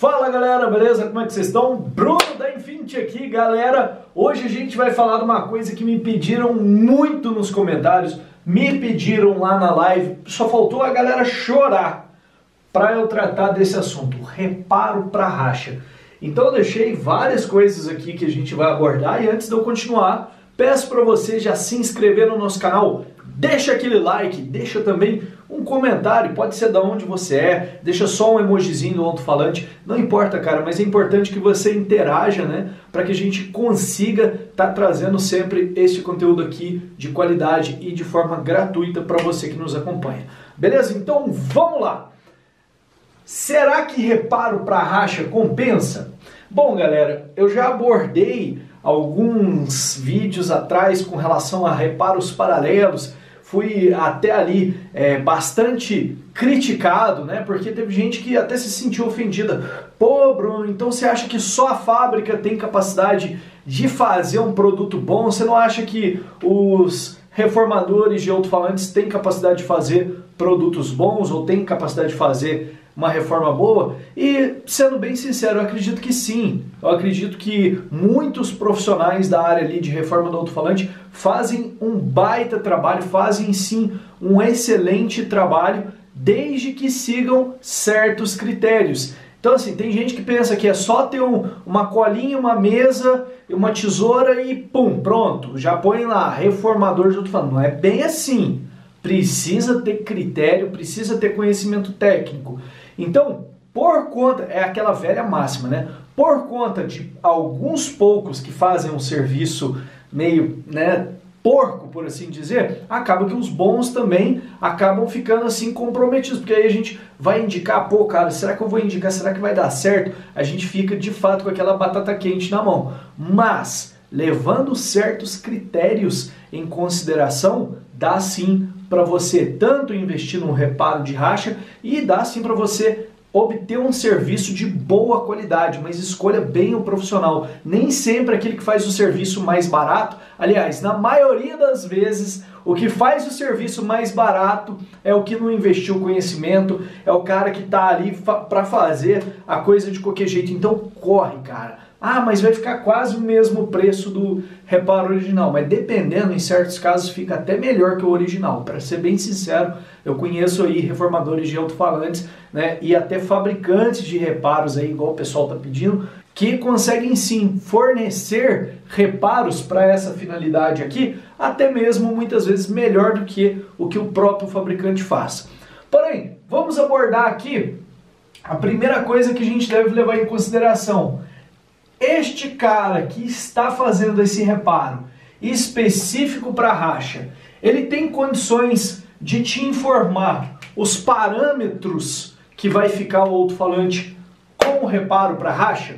Fala galera, beleza? Como é que vocês estão? Bruno da Infinity aqui, galera. Hoje a gente vai falar de uma coisa que me pediram muito nos comentários, me pediram lá na live, só faltou a galera chorar para eu tratar desse assunto, reparo para racha. Então eu deixei várias coisas aqui que a gente vai abordar e antes de eu continuar, peço para você já se inscrever no nosso canal, deixa aquele like, deixa também um comentário, pode ser de onde você é, deixa só um emojizinho do alto-falante, não importa, cara, mas é importante que você interaja, né, para que a gente consiga estar trazendo sempre este conteúdo aqui de qualidade e de forma gratuita para você que nos acompanha. Beleza? Então vamos lá! Será que reparo para racha compensa? Bom, galera, eu já abordei alguns vídeos atrás com relação a reparos paralelos, fui até ali bastante criticado, né? Porque teve gente que até se sentiu ofendida. Pô, Bruno, então você acha que só a fábrica tem capacidade de fazer um produto bom? Você não acha que os reformadores de alto-falantes têm capacidade de fazer produtos bons ou têm capacidade de fazer uma reforma boa? E, sendo bem sincero, eu acredito que sim. Eu acredito que muitos profissionais da área ali de reforma do alto-falante fazem um baita trabalho, fazem sim um excelente trabalho, desde que sigam certos critérios. Então, assim, tem gente que pensa que é só ter uma colinha, uma mesa, uma tesoura e pum, pronto, já põe lá, reformador de alto-falante. Não é bem assim. Precisa ter critério, precisa ter conhecimento técnico. Então, por conta, é aquela velha máxima, né? Por conta de alguns poucos que fazem um serviço meio, né, porco, por assim dizer, acaba que os bons também acabam ficando assim comprometidos, porque aí a gente vai indicar, pô, cara, será que eu vou indicar, será que vai dar certo? A gente fica de fato com aquela batata quente na mão. Mas, levando certos critérios em consideração, dá sim para você tanto investir num reparo de racha e dá sim para você obter um serviço de boa qualidade, mas escolha bem o profissional. Nem sempre aquele que faz o serviço mais barato, aliás, na maioria das vezes, o que faz o serviço mais barato é o que não investiu conhecimento, é o cara que está ali para fazer a coisa de qualquer jeito. Então corre, cara. Ah, mas vai ficar quase o mesmo preço do reparo original. Mas dependendo, em certos casos, fica até melhor que o original. Para ser bem sincero, eu conheço aí reformadores de alto-falantes, né, e até fabricantes de reparos, aí, igual o pessoal está pedindo, que conseguem sim fornecer reparos para essa finalidade aqui, até mesmo muitas vezes melhor do que o próprio fabricante faz. Porém, vamos abordar aqui a primeira coisa que a gente deve levar em consideração. Este cara que está fazendo esse reparo específico para racha, ele tem condições de te informar os parâmetros que vai ficar o alto-falante com o reparo para racha?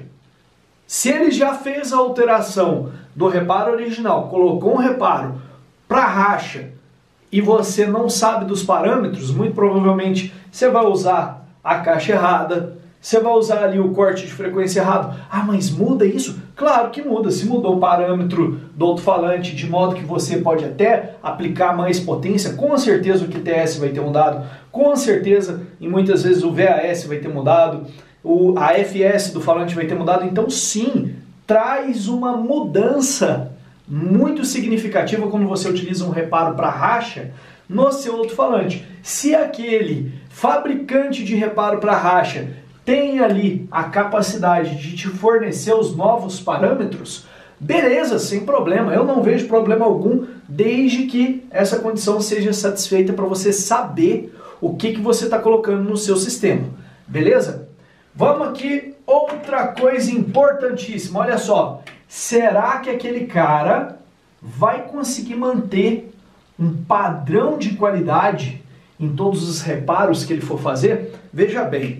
Se ele já fez a alteração do reparo original, colocou um reparo para racha e você não sabe dos parâmetros, muito provavelmente você vai usar a caixa errada, você vai usar ali o corte de frequência errado. Ah, mas muda isso? Claro que muda. Se mudou o parâmetro do alto-falante de modo que você pode até aplicar mais potência, com certeza o QTS vai ter mudado, com certeza, e muitas vezes o VAS vai ter mudado, a FS do falante vai ter mudado. Então sim, traz uma mudança muito significativa quando você utiliza um reparo para racha no seu alto-falante. Se aquele fabricante de reparo para racha tem ali a capacidade de te fornecer os novos parâmetros, beleza, sem problema, eu não vejo problema algum, desde que essa condição seja satisfeita para você saber o que você está colocando no seu sistema, beleza? Vamos aqui, outra coisa importantíssima, olha só, será que aquele cara vai conseguir manter um padrão de qualidade em todos os reparos que ele for fazer? Veja bem,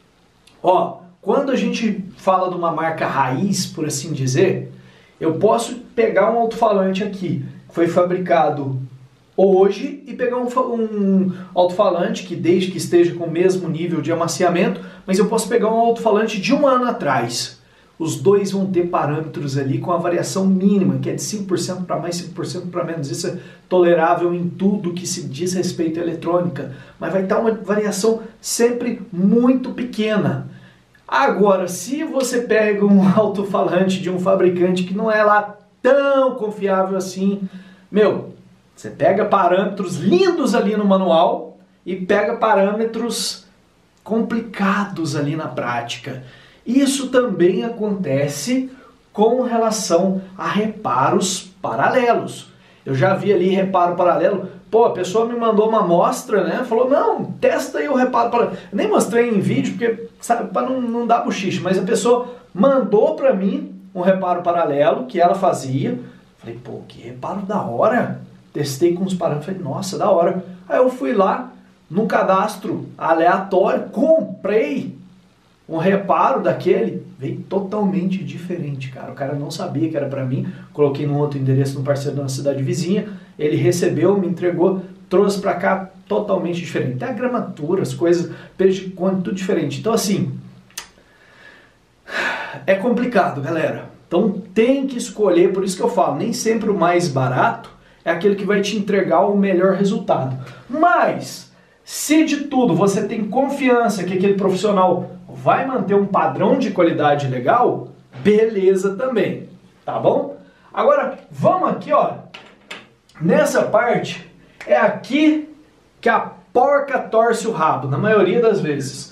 ó, quando a gente fala de uma marca raiz, por assim dizer, eu posso pegar um alto-falante aqui, que foi fabricado hoje, e pegar um alto-falante que desde que esteja com o mesmo nível de amaciamento, mas eu posso pegar um alto-falante de um ano atrás. Os dois vão ter parâmetros ali com a variação mínima, que é de 5% para mais, 5% para menos. Isso é tolerável em tudo que se diz respeito à eletrônica, mas vai estar uma variação sempre muito pequena. Agora, se você pega um alto-falante de um fabricante que não é lá tão confiável assim, meu, você pega parâmetros lindos ali no manual e pega parâmetros complicados ali na prática. Isso também acontece com relação a reparos paralelos. Eu já vi ali reparo paralelo, pô, a pessoa me mandou uma amostra, né? Falou, não, testa aí o reparo paralelo. Eu nem mostrei em vídeo, porque, sabe, para não dar bochiche, mas a pessoa mandou para mim um reparo paralelo que ela fazia. Falei, pô, que reparo da hora. Testei com os parâmetros, falei, nossa, da hora. Aí eu fui lá, no cadastro aleatório, comprei um reparo daquele, veio totalmente diferente, cara. O cara não sabia que era para mim, coloquei num outro endereço no parceiro da cidade vizinha, ele recebeu, me entregou, trouxe para cá totalmente diferente. Até a gramatura, as coisas, peso de conta, tudo diferente. Então assim, é complicado, galera. Então tem que escolher, por isso que eu falo, nem sempre o mais barato é aquele que vai te entregar o melhor resultado. Mas, se de tudo você tem confiança que aquele profissional vai manter um padrão de qualidade legal, beleza também, tá bom? Agora, vamos aqui, ó, nessa parte, é aqui que a porca torce o rabo, na maioria das vezes.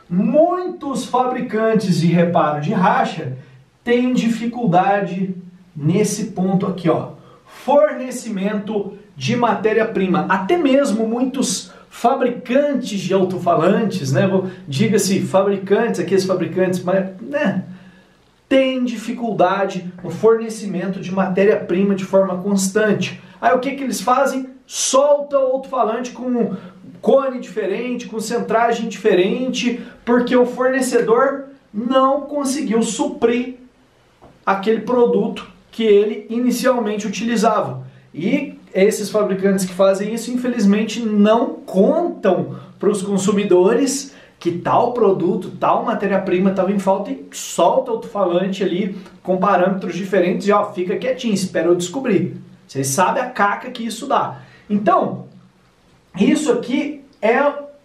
Muitos fabricantes de reparo de racha têm dificuldade nesse ponto aqui, ó, fornecimento de matéria-prima. Até mesmo muitos fabricantes de alto-falantes, né, diga-se fabricantes, aqueles fabricantes, mas, né, tem dificuldade no fornecimento de matéria-prima de forma constante. Aí o que eles fazem? Solta o alto-falante com cone diferente, com centragem diferente, porque o fornecedor não conseguiu suprir aquele produto que ele inicialmente utilizava. E esses fabricantes que fazem isso, infelizmente, não contam para os consumidores que tal produto, tal matéria-prima estava em falta e solta o alto-falante ali com parâmetros diferentes e ó, fica quietinho, espera eu descobrir. Vocês sabem a caca que isso dá. Então, isso aqui é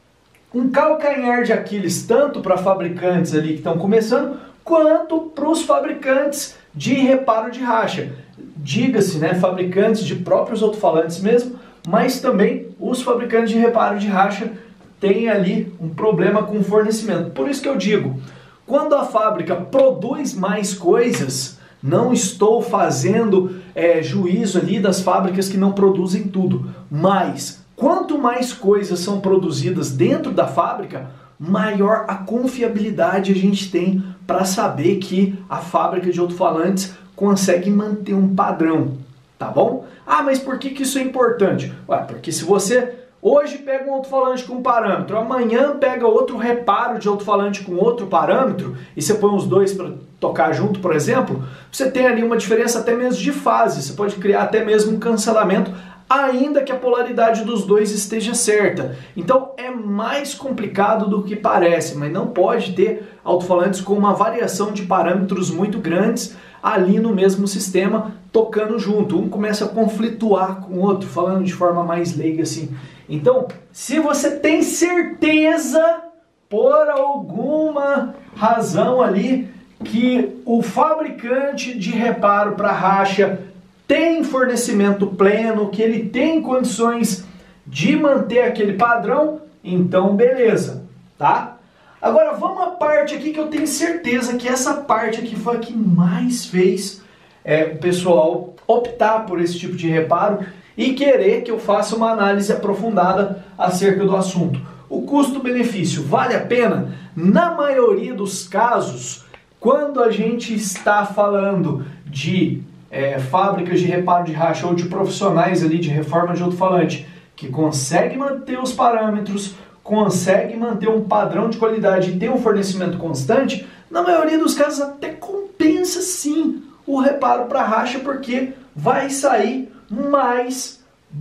um calcanhar de Aquiles, tanto para fabricantes ali que estão começando, quanto para os fabricantes de reparo de racha. Diga-se, né, fabricantes de próprios alto-falantes mesmo, mas também os fabricantes de reparo de racha têm ali um problema com o fornecimento. Por isso que eu digo, quando a fábrica produz mais coisas, não estou fazendo juízo ali das fábricas que não produzem tudo, mas quanto mais coisas são produzidas dentro da fábrica, maior a confiabilidade a gente tem para saber que a fábrica de alto-falantes consegue manter um padrão, tá bom? Ah, mas por que isso é importante? Ué, porque se você hoje pega um alto-falante com um parâmetro, amanhã pega outro reparo de alto-falante com outro parâmetro, e você põe os dois para tocar junto, por exemplo, você tem ali uma diferença até mesmo de fase, você pode criar até mesmo um cancelamento, ainda que a polaridade dos dois esteja certa. Então é mais complicado do que parece, mas não pode ter alto-falantes com uma variação de parâmetros muito grandes ali no mesmo sistema, tocando junto. Um começa a conflituar com o outro, falando de forma mais leiga assim. Então, se você tem certeza, por alguma razão ali, que o fabricante de reparo para racha tem fornecimento pleno, que ele tem condições de manter aquele padrão, então beleza, tá? Agora vamos à parte aqui que eu tenho certeza que essa parte aqui foi a que mais fez o pessoal optar por esse tipo de reparo e querer que eu faça uma análise aprofundada acerca do assunto. O custo-benefício vale a pena? Na maioria dos casos, quando a gente está falando de fábricas de reparo de racha ou de profissionais ali de reforma de alto-falante que conseguem manter os parâmetros, conseguem manter um padrão de qualidade e ter um fornecimento constante, na maioria dos casos até compensa sim o reparo para racha, porque vai sair mais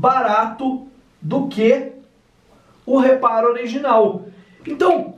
barato do que o reparo original. Então,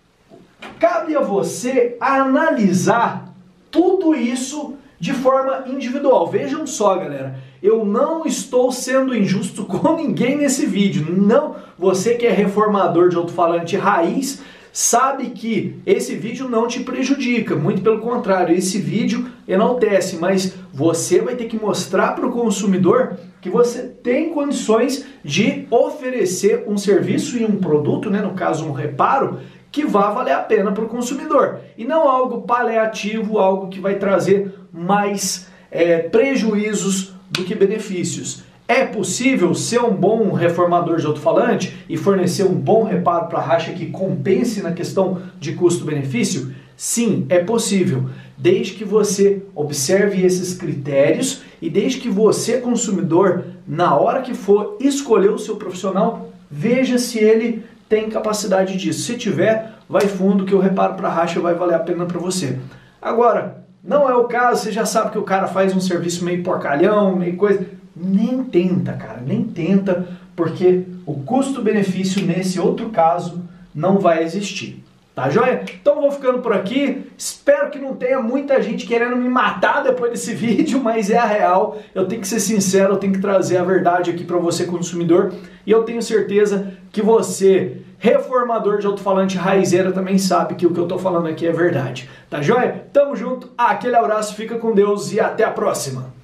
cabe a você analisar tudo isso de forma individual. Vejam só, galera, eu não estou sendo injusto com ninguém nesse vídeo. Não, você que é reformador de alto-falante raiz, sabe que esse vídeo não te prejudica, muito pelo contrário, esse vídeo enaltece, mas você vai ter que mostrar para o consumidor que você tem condições de oferecer um serviço e um produto, né, no caso um reparo, que vá valer a pena para o consumidor. E não algo paliativo, algo que vai trazer mais prejuízos do que benefícios. É possível ser um bom reformador de alto-falante e fornecer um bom reparo para a racha que compense na questão de custo-benefício? Sim, é possível, desde que você observe esses critérios e desde que você, consumidor, na hora que for escolher o seu profissional, veja se ele tem capacidade disso. Se tiver, vai fundo que o reparo para a racha vai valer a pena para você. Agora, não é o caso, você já sabe que o cara faz um serviço meio porcalhão, meio coisa... Nem tenta, cara, nem tenta, porque o custo-benefício nesse outro caso não vai existir. Tá joia? Então vou ficando por aqui, espero que não tenha muita gente querendo me matar depois desse vídeo, mas é a real, eu tenho que ser sincero, eu tenho que trazer a verdade aqui para você, consumidor, e eu tenho certeza que você, reformador de alto-falante raizeira, também sabe que o que eu tô falando aqui é verdade. Tá joia? Tamo junto, aquele abraço, fica com Deus e até a próxima!